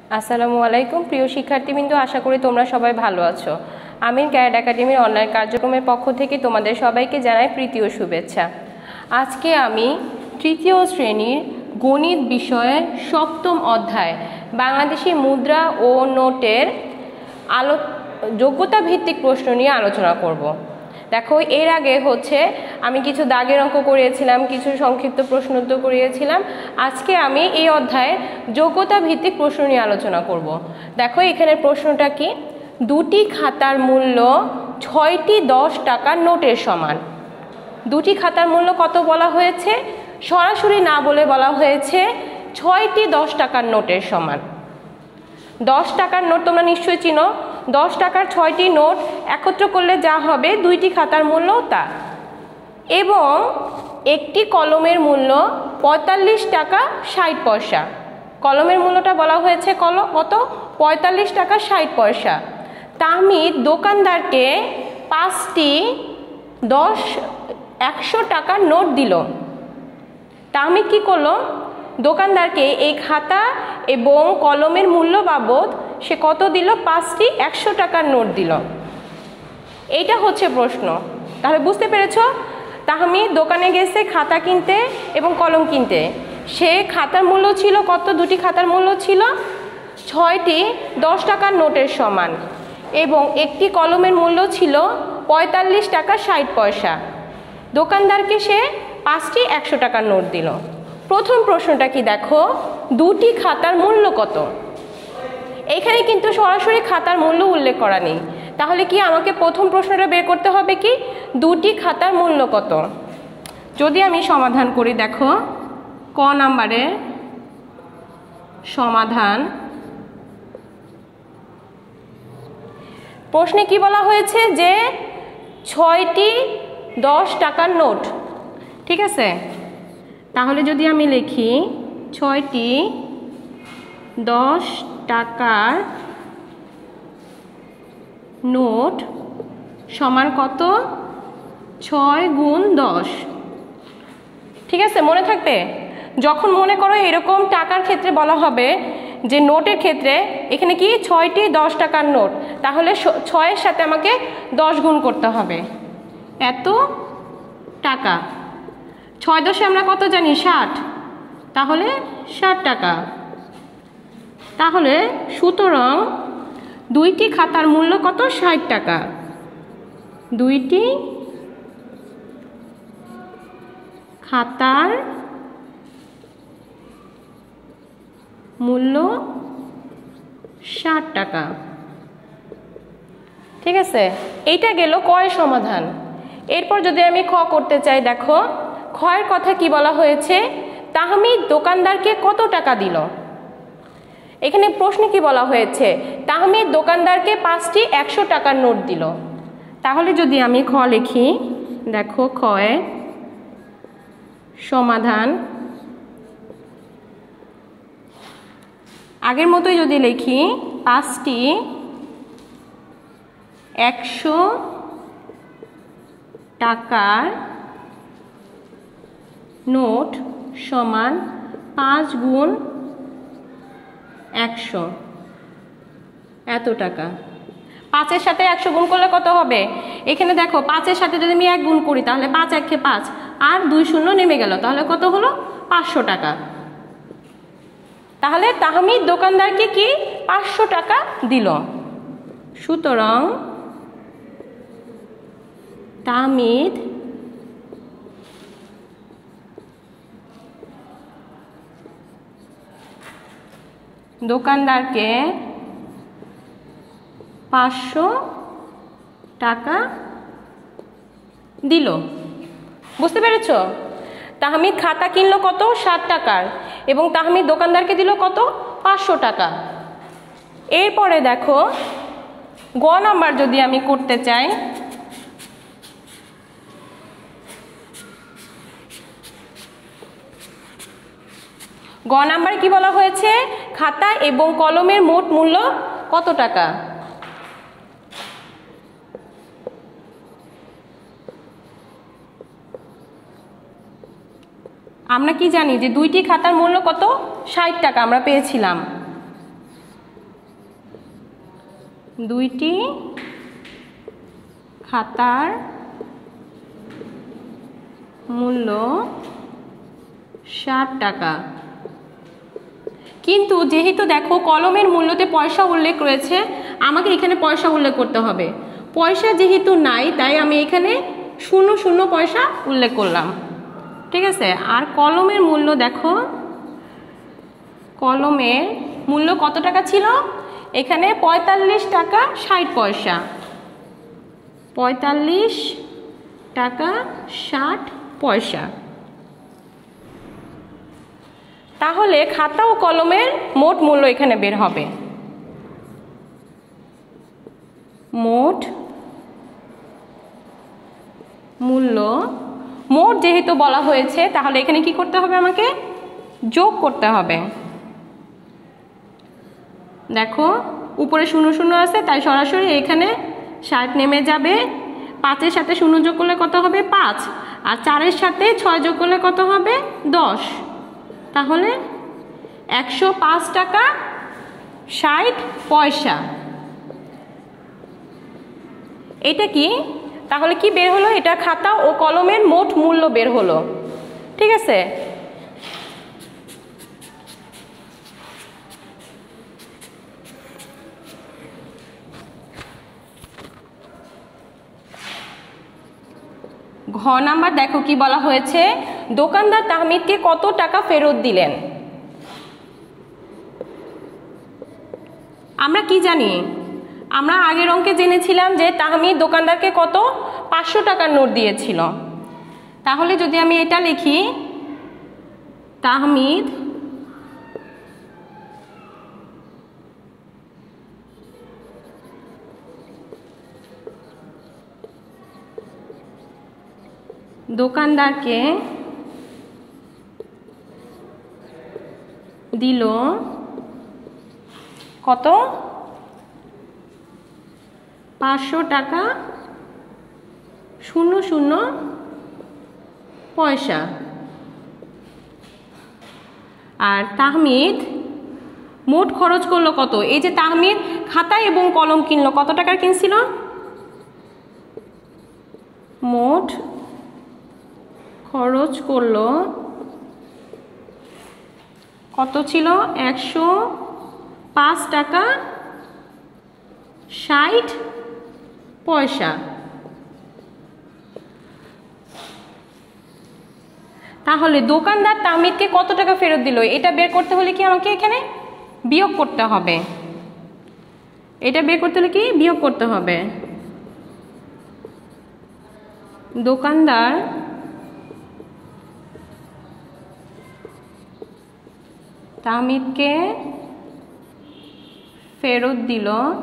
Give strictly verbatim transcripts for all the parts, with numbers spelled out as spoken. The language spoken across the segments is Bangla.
আসসালামু আলাইকুম প্রিয় শিক্ষার্থীবৃন্দ, আশা করি তোমরা সবাই ভালো আছো। আমিন ক্যারেট একাডেমির অনলাইন কার্যক্রমের পক্ষ থেকে তোমাদের সবাইকে জানাই প্রীতি ও শুভেচ্ছা। আজকে আমি তৃতীয় শ্রেণীর গণিত বিষয়ের সপ্তম অধ্যায় বাংলাদেশি মুদ্রা ও নোটের আলো যোগ্যতা ভিত্তিক প্রশ্ন নিয়ে আলোচনা করব। দেখো, এর আগে হচ্ছে আমি কিছু দাগের অঙ্ক করিয়েছিলাম, কিছু সংক্ষিপ্ত প্রশ্ন উত্তর করিয়েছিলাম। আজকে আমি এই অধ্যায়ে যোগ্যতা ভিত্তিক প্রশ্ন নিয়ে আলোচনা করব। দেখো, এখানে প্রশ্নটা কি, দুটি খাতার মূল্য ছয়টি দশ টাকার নোটের সমান। দুটি খাতার মূল্য কত বলা হয়েছে? সরাসরি না বলে বলা হয়েছে ছয়টি দশ টাকার নোটের সমান। দশ টাকার নোট তোমরা নিশ্চয়ই চিনো। দশ টাকার ছয়টি নোট একত্র করলে যা হবে দুইটি খাতার মূল্য তা। এবং একটি কলমের মূল্য পঁয়তাল্লিশ টাকা ষাট পয়সা। কলমের মূল্যটা বলা হয়েছে কল কত? পঁয়তাল্লিশ টাকা ষাট পয়সা। তাহমিদ দোকানদারকে পাঁচটি দশ একশো টাকার নোট দিল। তাহমিদ কি করলো? দোকানদারকে এই খাতা এবং কলমের মূল্য বাবদ সে কত দিল? পাঁচটি একশো টাকার নোট দিল। এইটা হচ্ছে প্রশ্ন। তাহলে বুঝতে পেরেছ, তাহমিদ দোকানে গেছে খাতা কিনতে এবং কলম কিনতে। সে খাতার মূল্য ছিল কত? দুটি খাতার মূল্য ছিল ছয়টি দশ টাকার নোটের সমান এবং একটি কলমের মূল্য ছিল পঁয়তাল্লিশ টাকা ষাট পয়সা। দোকানদারকে সে পাঁচটি একশো টাকার নোট দিল। প্রথম প্রশ্নটা কি দেখো, দুটি খাতার মূল্য কত? এখানে কিন্তু সরাসরি খাতার মূল্য উল্লেখ করা নেই। তাহলে কি আমাকে প্রথম প্রশ্নটা বের করতে হবে কি, দুটি খাতার মূল্য কত? যদি আমি সমাধান করি, দেখো ক নাম্বারের সমাধান। প্রশ্নে কি বলা হয়েছে যে ছয়টি দশ টাকার নোট, ঠিক আছে? তাহলে যদি আমি লিখি ছয়টি দশ টাকার নোট সমান কত? ছয় গুণ দশ, ঠিক আছে? মনে থাকবে, যখন মনে করো এরকম টাকার ক্ষেত্রে বলা হবে যে নোটের ক্ষেত্রে এখানে কি ছয়টি দশ টাকার নোট, তাহলে ছয়ের সাথে আমাকে দশ গুণ করতে হবে। এত টাকা, ছয় দশে আমরা কত জানি? ষাট। তাহলে ষাট টাকা। তাহলে সুতরাং দুইটি খাতার মূল্য কত? ষাট টাকা। দুইটি খাতার মূল্য ষাট টাকা, ঠিক আছে? এইটা গেল কয়ের সমাধান। এরপর যদি আমি খ করতে চাই, দেখো খয়ের কথা কি বলা হয়েছে, তাহমিদ দোকানদারকে কত টাকা দিল। এখানে প্রশ্নে কি বলা হয়েছে, তাহমিদ দোকানদারকে পাঁচটি একশো টাকার নোট দিল। তাহলে যদি আমি খ লিখি, দেখো খয়ে সমাধান আগের মতোই যদি লিখি, পাঁচটি একশো টাকার নোট সমান পাঁচ গুণ একশো, এত টাকা। পাঁচের সাথে একশো গুণ করলে কত হবে? এখানে দেখো পাঁচের সাথে যদি আমি এক গুণ করি তাহলে পাঁচ একে পাঁচ, আর দুই শূন্য নেমে গেল, তাহলে কত হলো? পাঁচশো টাকা। তাহলে তাহমিদ দোকানদারকে কি পাঁচশো টাকা দিল। সুতরাং তাহমিদ দোকানদারকে পাঁচশো টাকা দিল। বুঝতে পেরেছ? তাহমিদ খাতা কিনলো কত? ষাট টাকার, এবং তাহমিদ দোকানদারকে দিল কত? পাঁচশো টাকা। এরপরে দেখো গ নাম্বার যদি আমি করতে চাই, গ নাম্বার কি বলা হয়েছে, খাতা এবং কলমের মোট মূল্য কত টাকা? আমরা কি জানি যে দুইটি খাতার মূল্য কত? ষাট টাকা আমরা পেয়েছিলাম। দুইটি খাতার মূল্য ষাট টাকা। কিন্তু যেহেতু দেখো কলমের মূল্যতে পয়সা উল্লেখ রয়েছে, আমাকে এখানে পয়সা উল্লেখ করতে হবে। পয়সা যেহেতু নাই তাই আমি এখানে শূন্য শূন্য পয়সা উল্লেখ করলাম, ঠিক আছে। আর কলমের মূল্য দেখো, কলমের মূল্য কত টাকা ছিল, এখানে পঁয়তাল্লিশ টাকা ষাট পয়সা, পঁয়তাল্লিশ টাকা ষাট পয়সা। তাহলে খাতা ও কলমের মোট মূল্য এখানে বের হবে। মোট মূল্য, মোট যেহেতু বলা হয়েছে তাহলে এখানে কি করতে হবে, আমাকে যোগ করতে হবে। দেখো উপরে শূন্য শূন্য আছে তাই সরাসরি এখানে ষাট নেমে যাবে। পাঁচের সাথে শূন্য যোগ করলে কত হবে, পাঁচ। আর চারের সাথে ছয় যোগ করলে কত হবে, দশ। তাহলে একশো পাঁচ টাকা ষাট পয়সা। এটা কি, তাহলে কি বের হলো, এটা খাতা ও কলমের মোট মূল্য বের হলো, ঠিক আছে। ঘ নাম্বার দেখো কি বলা হয়েছে, দোকানদার তাহমিদকে কত টাকা ফেরত দিলেন। আমরা কি জানি, আমরা আগের অঙ্কে জেনেছিলাম যে তাহমিদ দোকানদারকে কত, পাঁচশো টাকার নোট দিয়েছিল। তাহলে যদি আমি এটা লিখি, তাহমিদ দোকানদারকে দিল কত, পাঁচশো টাকা শূন্য শূন্য পয়সা। আর তাহমিদ মোট খরচ করলো কত, এই যে তাহমিদ খাতা এবং কলম কিনলো, কত টাকার কিনছিল, মোট খরচ করলো কত ছিল, একশো পাঁচ টাকা ষাট পয়সা। তাহলে দোকানদার তাহমিদকে কত টাকা ফেরত দিল, এটা বের করতে হলে কি আমাকে এখানে বিয়োগ করতে হবে, এটা বের করতে হলে কি বিয়োগ করতে হবে। দোকানদার তাহমিদকে ফেরত দিল,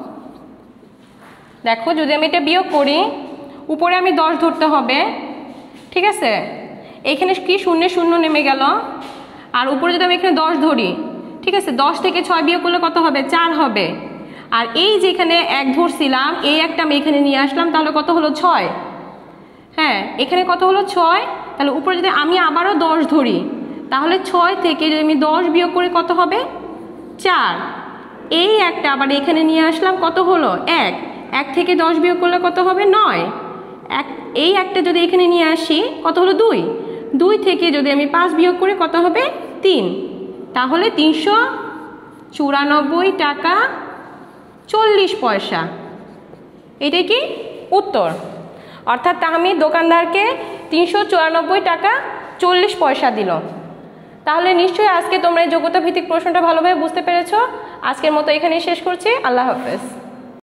দেখো যদি আমি এটা বিয়োগ করি, উপরে আমি দশ ধরতে হবে, ঠিক আছে। এখানে কি শূন্য শূন্য নেমে গেল, আর উপরে যদি আমি এখানে দশ ধরি, ঠিক আছে, দশ থেকে ছয় বিয়োগ করলে কত হবে, চার হবে। আর এই যেখানে এক ধরছিলাম, এই একটা আমি এখানে নিয়ে আসলাম, তাহলে কত হলো, ছয়। হ্যাঁ, এখানে কত হলো, ছয়। তাহলে উপরে যদি আমি আবারও দশ ধরি, তাহলে ছয় থেকে যদি আমি দশ বিয়োগ করি কত হবে, চার। এই একটা আবার এখানে নিয়ে আসলাম, কত হলো, এক। এক থেকে দশ বিয়োগ করলে কত হবে, নয়। এক, এই একটা যদি এখানে নিয়ে আসি কত হলো, দুই। দুই থেকে যদি আমি পাঁচ বিয়োগ করি কত হবে, তিন। তাহলে তিনশো চুরানব্বই টাকা চল্লিশ পয়সা। এটাই কি উত্তর। অর্থাৎ তাহমিদ দোকানদারকে তিনশো চুরানব্বই টাকা চল্লিশ পয়সা দিল। তাহলে নিশ্চয়ই আজকে তোমরা এই যোগ্যতা ভিত্তিক প্রশ্নটা ভালোভাবে বুঝতে পেরেছো। আজকের মতো এখানেই শেষ করছি। আল্লাহ হাফেজ।